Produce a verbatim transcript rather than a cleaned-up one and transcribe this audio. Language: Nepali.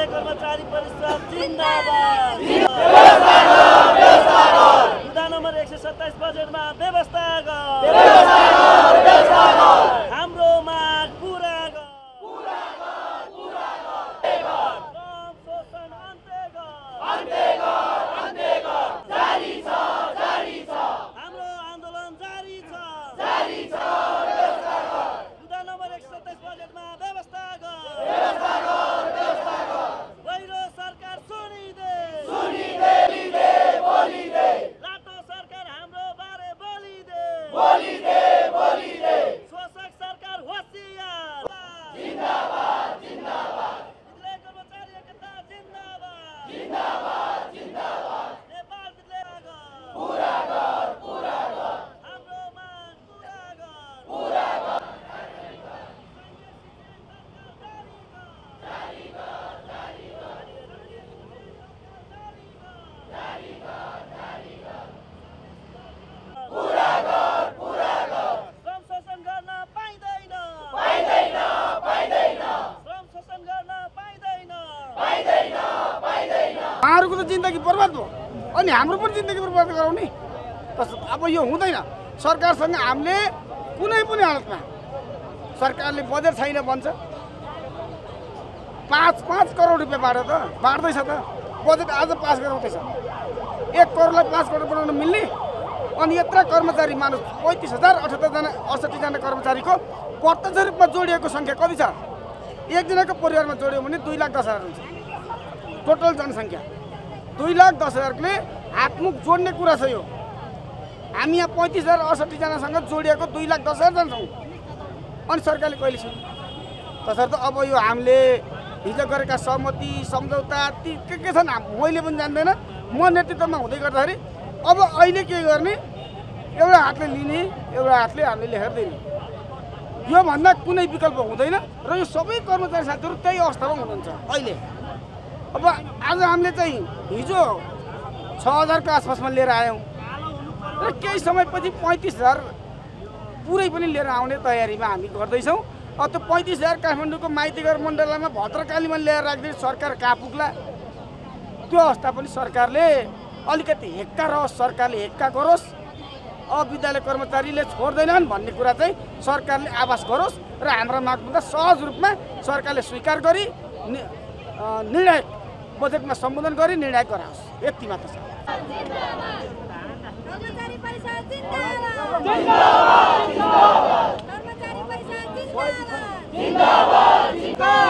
कर्मचारी परिषद जिन्दाबाद। मुद्दा नम्बर एक सय सत्ताइस बजेटमा व्यवस्था गर, हाम्रो माग पुरा गर, श्रम शोषण अन्त्य गर, हाम्रो आन्दोलन जारी छ। मुद्दा नम्बर एक सय सत्ताइस बजेटमा व्यवस्था गर, गहिरो सरकार सुनिदे, रातो सरकार हाम्रो बारे बोलिदे, शोषक सरकार होसियार। विद्यालय कर्मचारी एकता जिन्दाबाद। नेपाल विद्यालय हाम्रो माग पुरा गर। श्रम शोषण गर्न पाइँदैन, श्रम शोषण गर्न पाइँदैन। उहाँहरूको त जिन्दगी बर्बाद भयो, अनि हाम्रो पनि जिन्दगी बर्बाद गराउने अब यो हुँदैन। सरकारसँग हामीले कुनै पनि हालतमा सरकारले बजेट छैन भन्छ, पाँच पाँच करोड रुपियाँ बाँड्यो त बाँड्दैछ त, बजेट आज पास गराउँदैछ। एक करोडलाई पाँच करोड बनाउन मिल्ने? अनि यत्र कर्मचारी मानुस पैँतिस हजार अठहत्तरजना अडसठीजना कर्मचारीको प्रत्यक्ष रूपमा जोडिएको सङ्ख्या कति छ? एकजनाको परिवारमा जोड्यो भने दुई लाख दस हजार हुन्छ टोटल जनसङ्ख्या। दुई लाख दस हजारले हातमुख जोड्ने कुरा छ यो। हामी यहाँ पैँतिस हजार अडसठीजनासँग जोडिएको दुई लाख दस हजारजना छौँ, अनि सरकारले कहिले सुन्यो? तसर्थ अब यो हामीले हिजो गरेका सहमति सम्झौता ती के के छन् मैले पनि जान्दैन। म नेतृत्वमा हुँदै गर्दाखेरि अब अहिले के गर्ने? एउटा हातले लिने, एउटा हातले हामीले लेखेर दिने, योभन्दा कुनै विकल्प हुँदैन। र यो सबै कर्मचारी साथीहरू त्यही अवस्थामा हुनुहुन्छ अहिले। अब आज हामीले चाहिँ हिजो छ हजारको आसपासमा लिएर आयौँ र केही समयपछि पैँतिस हजार पुरै पनि लिएर आउने तयारीमा हामी गर्दैछौँ। अब त्यो पैँतिस हजार काठमाडौँको माइतीघर मण्डलमा भद्रकालीमा ल्याएर राखिदिने सरकार कहाँ पुग्ला? त्यो अवस्था पनि सरकारले अलिकति हेक्का रहोस्, सरकारले हेक्का गरोस्। अब विद्यालय कर्मचारीले छोड्दैनन् भन्ने कुरा चाहिँ सरकारले आभास गरोस् र हाम्रा मागभन्दा सहज रूपमा सरकारले स्वीकार गरी निर्णय बजेटमा सम्बोधन गरी निर्णय गराओस्, यति मात्र छ। कर्मचारी परिषद जिन्दाबाद। कर्मचारी परिषद जिन्दाबाद।